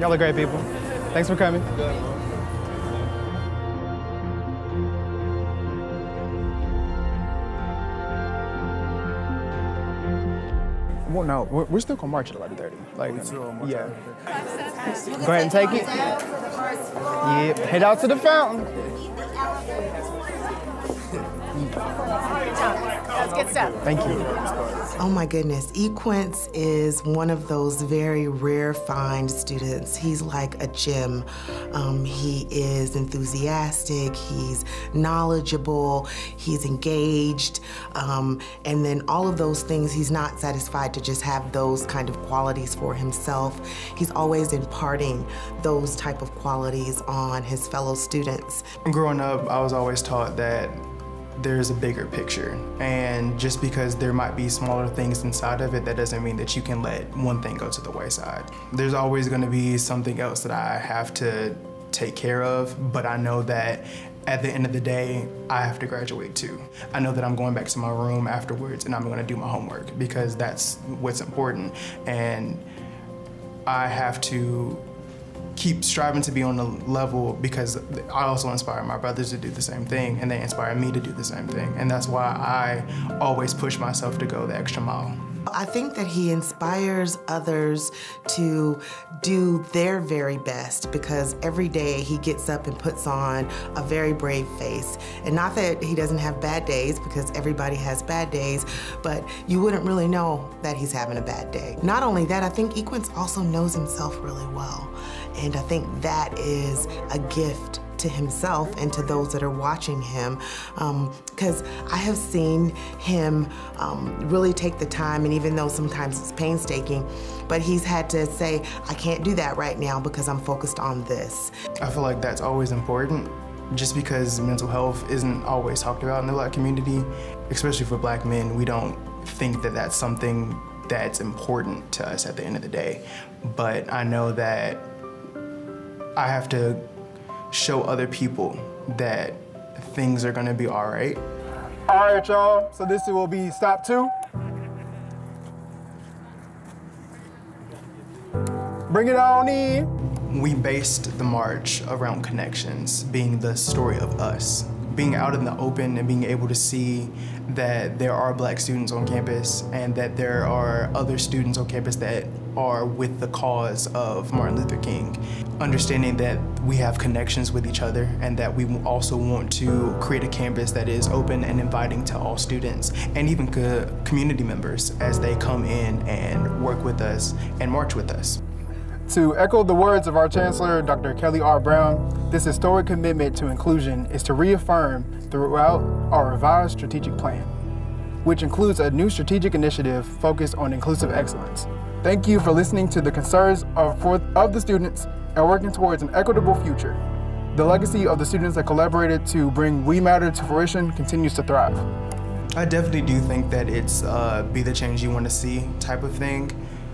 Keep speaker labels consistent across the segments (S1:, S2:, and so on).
S1: Y'all are great people. Thanks for coming. Well, no, we're still gonna march at 11:30. Like, yeah. Go ahead and take it. Yeah, head out to the fountain.
S2: That's good stuff.
S1: Thank you.
S3: Oh my goodness, Equence is one of those very rare find students. He's like a gem. He is enthusiastic, he's knowledgeable, he's engaged, and then all of those things, he's not satisfied to just have those kind of qualities for himself. He's always imparting those type of qualities on his fellow students.
S1: Growing up, I was always taught that there's a bigger picture, and just because there might be smaller things inside of it, that doesn't mean that you can let one thing go to the wayside. There's always going to be something else that I have to take care of, but I know that at the end of the day, I have to graduate too. I know that I'm going back to my room afterwards and I'm going to do my homework because that's what's important, and I have to keep striving to be on the level because I also inspire my brothers to do the same thing, and they inspire me to do the same thing. And that's why I always push myself to go the extra mile.
S3: I think that he inspires others to do their very best because every day he gets up and puts on a very brave face. And not that he doesn't have bad days, because everybody has bad days, but you wouldn't really know that he's having a bad day. Not only that, I think Equence also knows himself really well. And I think that is a gift to himself and to those that are watching him, because I have seen him really take the time, and even though sometimes it's painstaking, but he's had to say, I can't do that right now because I'm focused on this.
S1: I feel like that's always important, just because mental health isn't always talked about in the Black community, especially for Black men. We don't think that that's something that's important to us at the end of the day. But I know that I have to show other people that things are gonna be all right.
S4: All right, y'all, so this will be stop 2. Bring it on in.
S1: We based the march around connections, being the story of us. Being out in the open and being able to see that there are Black students on campus and that there are other students on campus that are with the cause of Martin Luther King. Understanding that we have connections with each other and that we also want to create a campus that is open and inviting to all students and even community members as they come in and work with us and march with us.
S4: To echo the words of our Chancellor, Dr. Kelly R. Brown, this historic commitment to inclusion is to reaffirm throughout our revised strategic plan, which includes a new strategic initiative focused on inclusive excellence. Thank you for listening to the concerns of the students and working towards an equitable future. The legacy of the students that collaborated to bring We Matter to fruition continues to thrive.
S1: I definitely do think that it's be the change you want to see type of thing,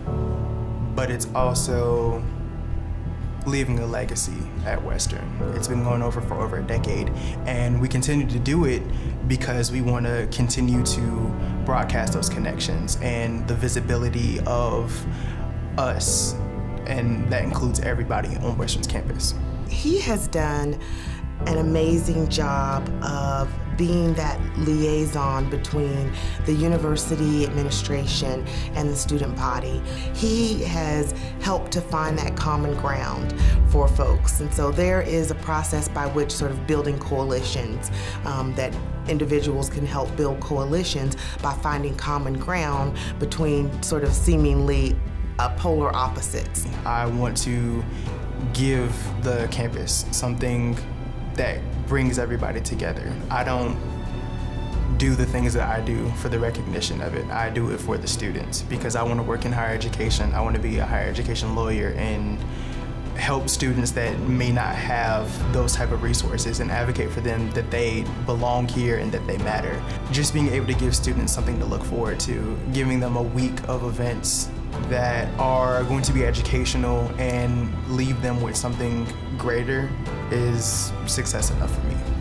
S1: but it's also leaving a legacy at Western. It's been going over for over a decade, and we continue to do it because we want to continue to broadcast those connections and the visibility of us, and that includes everybody on Western's campus.
S3: He has done an amazing job of being that liaison between the university administration and the student body. He has helped to find that common ground for folks. And so there is a process by which sort of building coalitions, that individuals can help build coalitions by finding common ground between sort of seemingly polar opposites.
S1: I want to give the campus something that brings everybody together. I don't do the things that I do for the recognition of it. I do it for the students because I want to work in higher education. I want to be a higher education lawyer and help students that may not have those type of resources and advocate for them that they belong here and that they matter. Just being able to give students something to look forward to, giving them a week of events that are going to be educational and leave them with something greater is success enough for me.